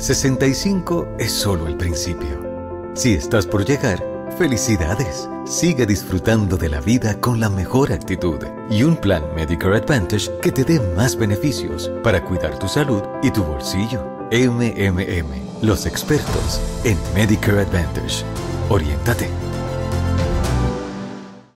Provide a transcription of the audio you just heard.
65 es solo el principio. Si estás por llegar, ¡felicidades! Sigue disfrutando de la vida con la mejor actitud y un plan Medicare Advantage que te dé más beneficios para cuidar tu salud y tu bolsillo. MMM, los expertos en Medicare Advantage. Oriéntate.